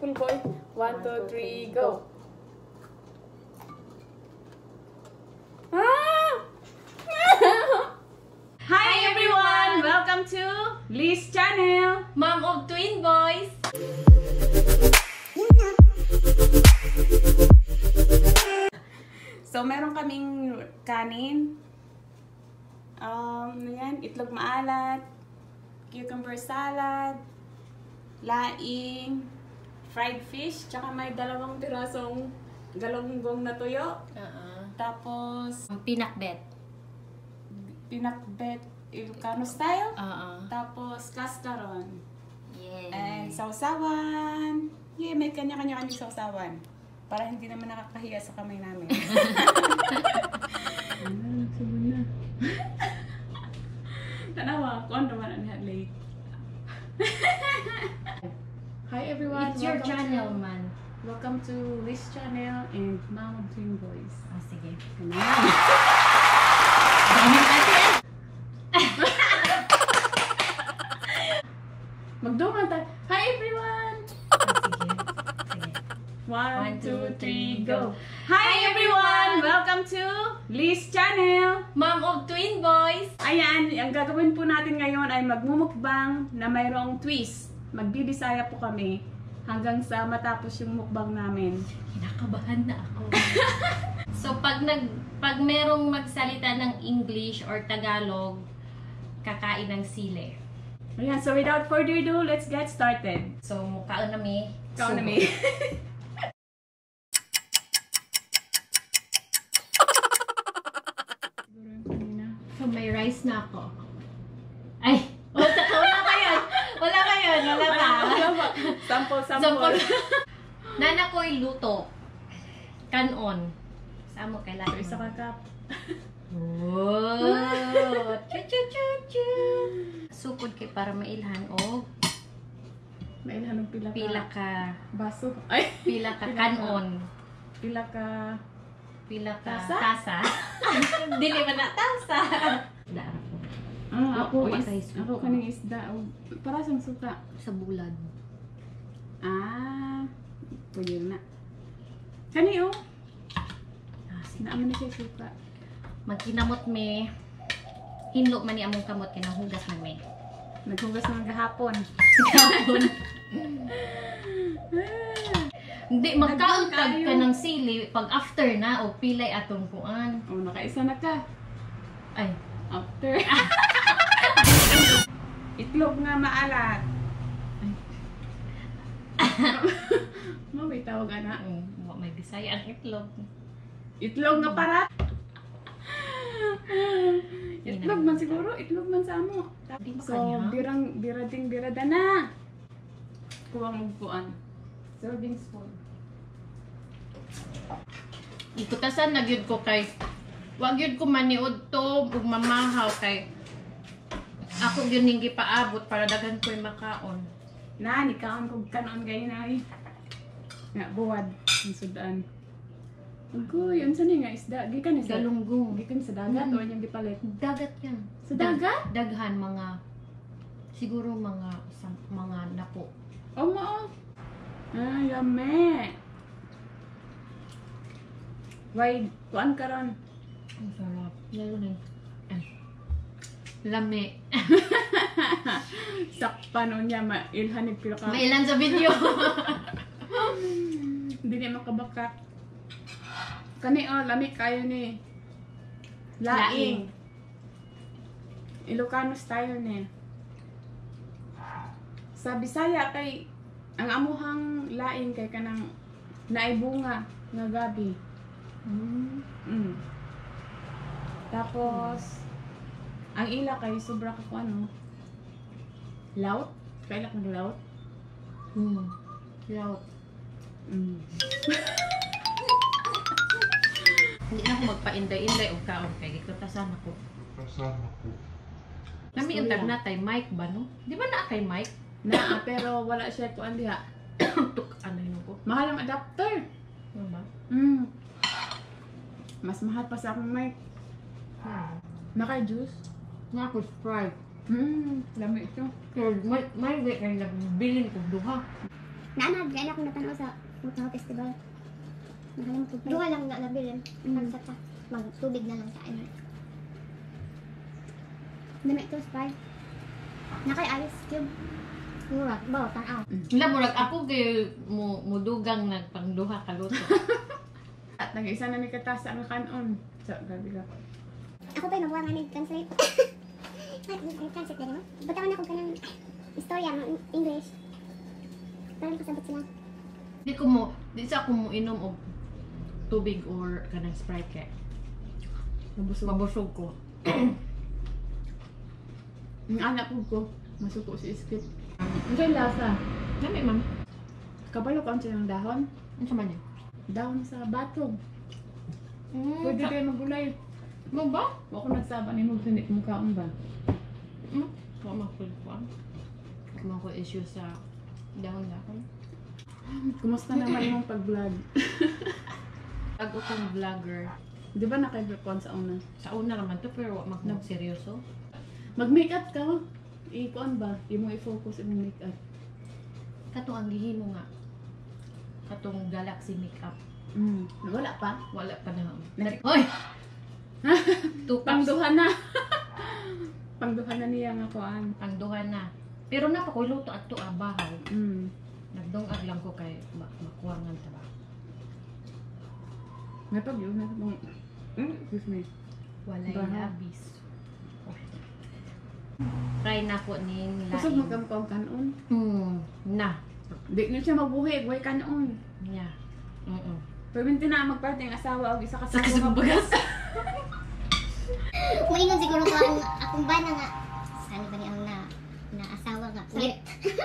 full boy. 1, 2, 3, go! Ah! Hi everyone! Welcome to Liz Channel! Mom of twin boys! So, meron kaming kanin. Yan, itlog maalat, cucumber salad, laing, fried fish, tsaka may 2 pirasong galunggong na tuyo. Tapos, Pinakbet. pinakbet Ilocano style. Oo. Tapos, cascaron. Yes. And sausawan. Yeah, may kanya-kanya kaming sausawan. Para hindi naman nakakahiya sa kamay namin. Nagsubod na. Tanawa, ako ang naman ang late. Hi everyone! It's your welcome channel, to, man. Welcome to Liz Channel and Mom of Twin Boys. Oh, sige. Magduman tayo. Hi everyone! Sige. 1, 2, 3, go! Hi, Hi everyone! Welcome to Liz Channel! Mom of twin boys! Ayan, ang gagawin po natin ngayon ay magmumukbang na mayroong twist. Magbibisaya po kami hanggang sa matapos yung mukbang namin. Kinakabahan na ako. So, pag merong magsalita ng English or Tagalog, kakain ng sili. Ayan, so without further ado, let's get started. So, kaon na mi. Ikaw na, May. So, may rice na ako. Ay! Wala pa yun! Wala pa yun! Wala pa! Sample. Nana ko'y luto. Kanon. Saan mo kailangan? So, isa ka cup. Wow! Chu-chu-chu-chu! Sukod kay para mailhan o Mailhan ng pila ka. pila ka Baso. Ay! pila ka kanon. Pila ka. Pila ka Tasa? tasa. Dili man na tasa. Da Ako Ako is, patay suka. ako kaning isda. Para sang suka. sa bulad. Pwede na. Kani oh. Sige. Naaman na siya suka. Magkinamot me. Hinlo man ni among kamot kay nahugas man me. Naghugas ng gahapon. Kapon. Hindi magkaon tag ka ng sili pag after na o pilay atong kuan. Oh, nakaisa na ka. Ay, After. Itlog nga maalat. May tawag ana. may Bisaya ang itlog. Itlog nga parat. Itlog man siguro, itlog man sa amo. Di ba So, kanya? birada na. Kuha mo kuan. Serving spoon. Iputasan na gyud ko kay wag gyud ko maniud to ug mamahaw kay ako gyud ning gipaabot para daghan ko'y makaon. Na, ni kaon kog kanon gay na ay. Nga buwad ang sudan. Ugoy, unsa ni nga isda? Gikan ni sa Galunggong. gikan sa dagat o yung gipalit? Dagat yan. Sa dagat? Daghan mga siguro mga napo. Oh, mao. Yummy. Why, kuan karon? Ang sarap. Lalo na ay. Lami. Sakpan o niya, mailhanip pila ka. Mailan sa video. Hindi niya makabakak. Kani lami kayo ni. Laing. Ilocano style ni. Sa Bisaya kay ang amuhang laing kay kanang naibunga nga gabi. Tapos ang ila kay sobra ka ko ano. Laut? Kaila kang laut? Laut. Hindi na ako magpa-inday-inday o kaon kay gikutasan ako. Nami Gusto internet ay mic ba no? Di ba na kay mic? Na, pero wala siya kuan diha. Tuk ano yun ko? Mahal ang adapter. Ano ba? Mas mahal pa sa akong mic. Naka-juice. Na ako Sprite. Lami ito. Pero may way kayo nagbilin ko duha. Naanad, gaya akong natanaw sa Mutaw Festival. Nakalimut ko. Duha lang na nabilin. Mm. Pagtata. Magtubig na lang sa ano. Dami ito, Sprite. Nakay Ice Cube. Murag, bawa, tanaw. Wala, murag ako kay mudugang nagpangduha ka luto. At nag-isa na ni katasa ang kanon. So, gabi ka. Ako pa'y mabuha nga nag-translate. Nag-translate na rin mo? Batawan ako ka ng istorya, English. Para nakasabot sila. Di sa ako mo inom og tubig or kanang Sprite kay mabusog ko. Ang anak ko, masuko si Iskip. Ano yung lasa? Dami man. Kabalo ka siya ng dahon? Ano sa man yun? Dahon sa batog. Pwede kayo magulay. Mo ba? Ako nagsaba ni mo sinit mukhaon ba? Wa ma-food ko. Wa ko issue sa dahon-dahon. Kumusta naman yung pag-vlog? Bago kong vlogger. Di ba naka-record sa una? Sa una naman to pero wa mag seryoso. Mag-makeup ka? Ikuan ba? Di mo i-focus yung makeup. Kato ang gihimo nga. Katong Galaxy makeup. Wala pa? Wala pa na. Nag- Hoy! Two cups. Pangduha na. Pangduha na niya nga kuan. Pangduha na. Pero napakuloto ato bahaw. Nagdungag lang ko kay makuwangan ta ba. Napag yun. Excuse me. Walay Bahaw. labis. Try na ko ning Kusog lain. magkamkam kanon. Na. Di na siya mabuhi. Way kanon. Nya. Pero minti na magparte ang asawa o isa Sa kasama bagas. Maingon siguro ko ang akong bana nga. Saan ba niya ang na asawa nga? Ulit.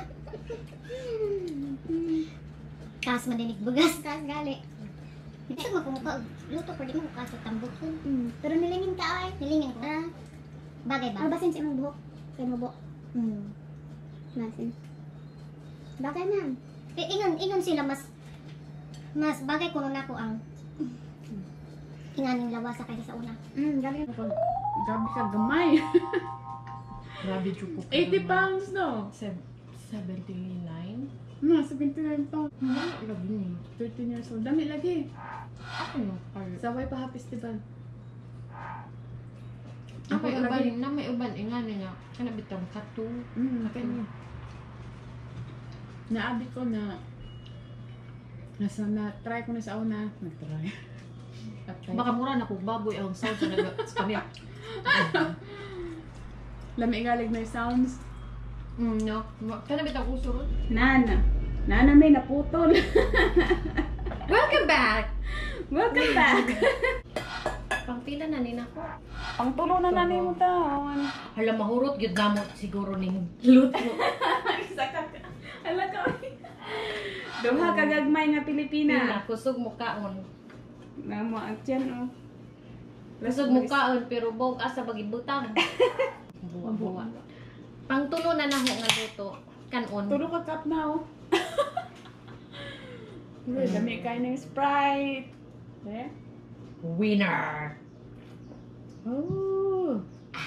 Kas madinig bugas. Kas gali. Hindi ko magkumuka. Luto ko di mo kaso tambok. Pero nilingin ka ay. Nilingin ko. Bagay ba? Ano basin sa imong buhok? Sa imong buhok. Nasin. Bakit na? Ingon sila mas bagay kuno nako ang inganing lawasa kaysa sa una. Gabi. Gabi ka gamay. Grabe chupo. 80 pounds no? 79? No, 79 pounds. Grabe ni. 13 years old. Dami lagi. Ako no. Sa Way Paha Festival. Ako Ako lagi. uban na may uban ingani nga. Kana bitang kato. Kanya. Naabi ko na na-try ko na sa una. Nag-try. Baka mura na kung baboy ang sound sa kanya. Lami galig na yung sounds. No. Kana bitang uso ron. Nana. Nana may naputol. Welcome back! Welcome back! Pangpila na nina ko. Pangtulo na nanay mo taon. Hala mahurot gyud namo siguro ning luto. Isa ka. Hala ka. Duha ka gagmay nga Pilipina. Kusog mo kaon. Namo ang tiyan oh. Kusog mo kaon pero bog asa bagibutang. Buwa. Pangtulo na naho nga luto. Kanon. Tulo ka cup na oh. Uy, dami kayo ng Sprite. Eh? Winner! Oh.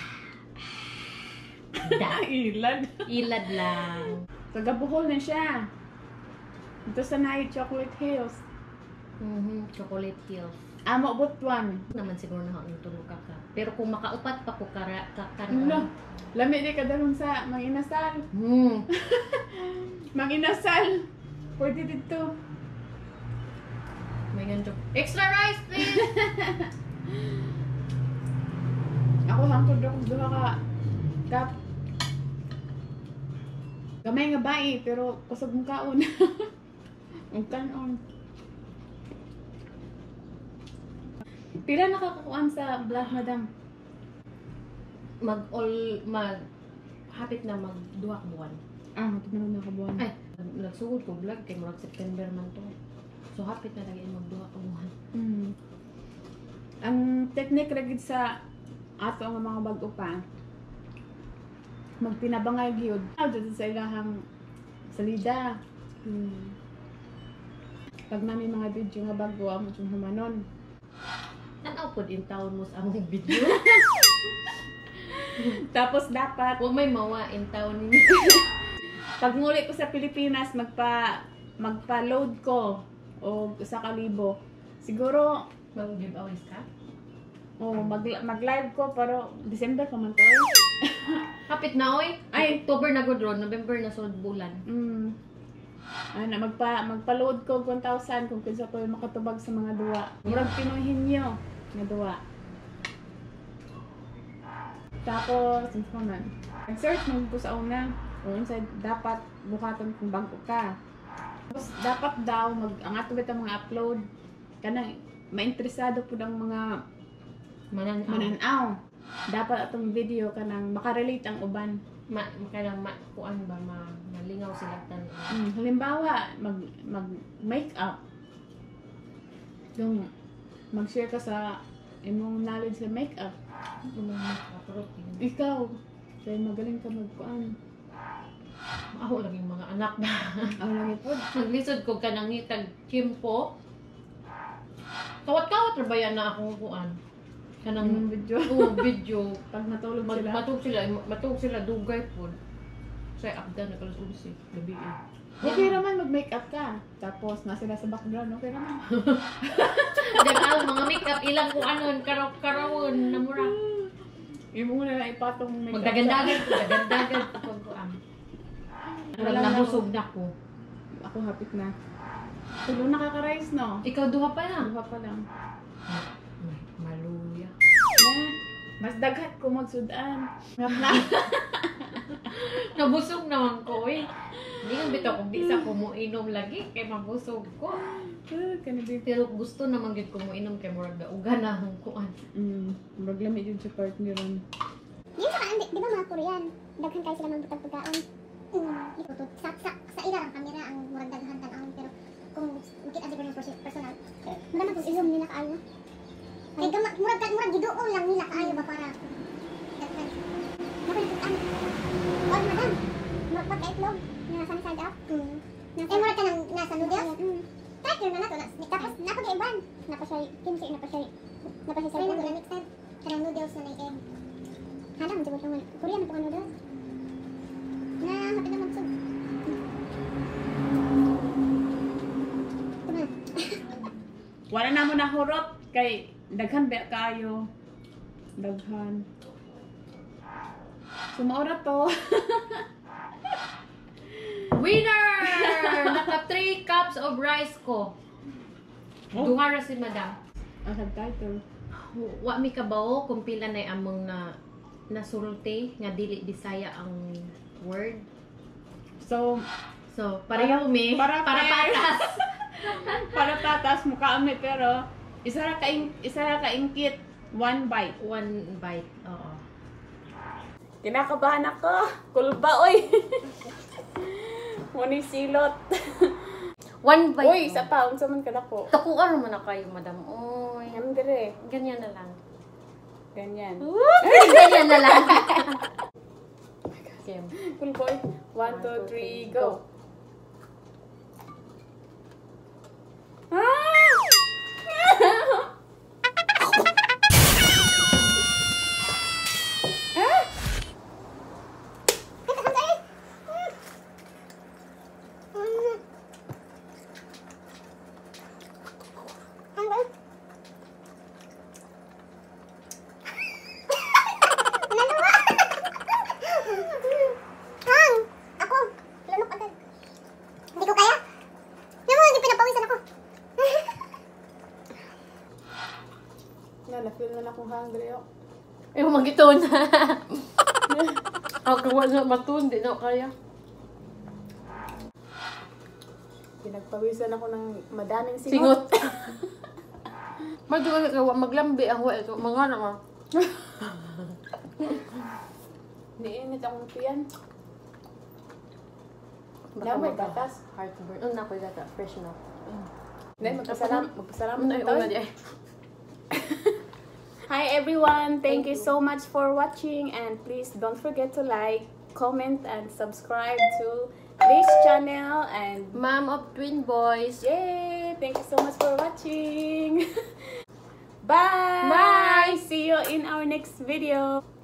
Ilad. Ilad lang. Tagabuhol na siya. Ito sa Night Chocolate Hills. Chocolate Hills. Amo Butuan. Naman siguro na ang tulog ka. Pero kung makaupat pa ko Ano? kanon. Lami di ka dalong sa Manginasal. Manginasal. Pwede dito. May ganito. Extra rice, please! Ako hangtod ako duha ka cup. Gamay nga bai pero kusog mong kaon. Ang kanon. Pila nakakakuan sa vlog, madam? Hapit na mag-duha ka buwan. Matumanon na kabuan. Ay, nagsugod ko vlog kay murag September man to. So hapit na lagi mag-duha ka buwan. Ang technique ragid sa ato nga mga bag-o pa, magtinabangay gyud. Dito sa ilahang salida. Pag nami mga video nga bago, amo yung humanon. Tanaw pod in town mo sa among video. Tapos dapat, Huwag may mawa in town ninyo. pag nguli ko sa Pilipinas, magpa-load ko o sa kalibo. Siguro Mag-giveaways ka? mag-live ko pero December pa man to. Eh. Kapit na oy. Ay. October na gud ron, November na sud bulan. Ano, magpa-load ko 1,000 kung kinsa ko makatubag sa mga duwa. Murag pinuhin nyo nga duwa. Tapos, ano pa man? Nag-search mo ko sa una. Kung inside, dapat bukaton kung bago ka. Tapos, dapat daw, ang ato ba mga upload, kanang mainteresado po ng mga mananaw. Dapat atong video kanang makarelate ang uban. Kailang kuan ba malingaw sila tan. Halimbawa, mag-makeup. Yung mag-share ka sa imong knowledge sa makeup. Ikaw, kaya magaling ka magkuan. Ako lang yung mga anak na. Ang lagi po. Naglisod ko ka nang itag kimpo. Kawat-kawat ra ba yan na akong kuan? Kanang video. Video. Pag natulog sila. Matug sila dugay po. Say upda na kalas ulsi. Gabi eh. Okay naman mag-makeup ka. Tapos na sila sa background, okay naman. Dahil mga makeup ilang kung anon karawon na mura. Imo mo na ipatong makeup. Magdagandagan ko pag kuan. Wala Nabusog na ko. Ako hapit na. Tulo nakaka-rise, no? Ikaw duha pa na. Duha pa lang. Maluya. Mas daghat ko magsudan. Ngap na. Nabusog naman ko eh. Hindi nga bitaw kung di sa ko mo inom lagi kay mabusog ko. Kanibig. Pero gusto naman gid ko mo inom kay murag daugan na ang kuan. Maglamig yun sa partner ron. Yung sa kaan, di ba mga Korean? Daghan kayo sila magbutag pagkaon. Sa ila ang kamera ang murag daghan tan-awon pero kung makita siguro yung personal, madama kung i-zoom nila kaayo. Kay murag giduol lang nila kaayo ba para daghan. Nakulitan. Oh, madam. Magpagka-itlog na side up. Murag ka nang nasa noodles. Kahit yun na nato. Tapos napag-iban. Kimchi, napasya sa ulo. Mixed kanang noodles na egg. Halang, siguro kung Korean na po ka noodles. Na hapit na magsug. Wala na mo na hurot kay daghan ba kayo. Daghan. Sumaura to. Winner! Naka 3 cups of rice ko. Duha ra si madam. Ang subtitle. Wa mi kabaw kung pila na among nasulti nga dili Bisaya ang word. So, pareho mi para patas. para tatas mukha kami pero isa ra ka ingkit, one bite. One bite. Oo. Kinakabahan ako. Kulba oy. Muni silot. One bite. Uy, isa pa unsa man kadako. Takuan man na kayo, madam. Oy. Am dire. Ganyan na lang. Ganyan. Ganyan na lang. Kim. Kulboy. 1, 2, 3, go. Na-feel na akong hungry ako. Yung magiton. Ako wala matun, di na kaya. Pinagpawisan ako ng madaming singot. Magduga ka maglambi ang wa ito mga na. Niinit akong tiyan. Baka May gatas. Heartburn. Na ko gata fresh na. Magpasalamat Ay, tayo. una di. Hi everyone, thank you so much for watching and please don't forget to like, comment and subscribe to this channel and Mom of twin boys. yay! Thank you so much for watching. Bye! Bye! See you in our next video.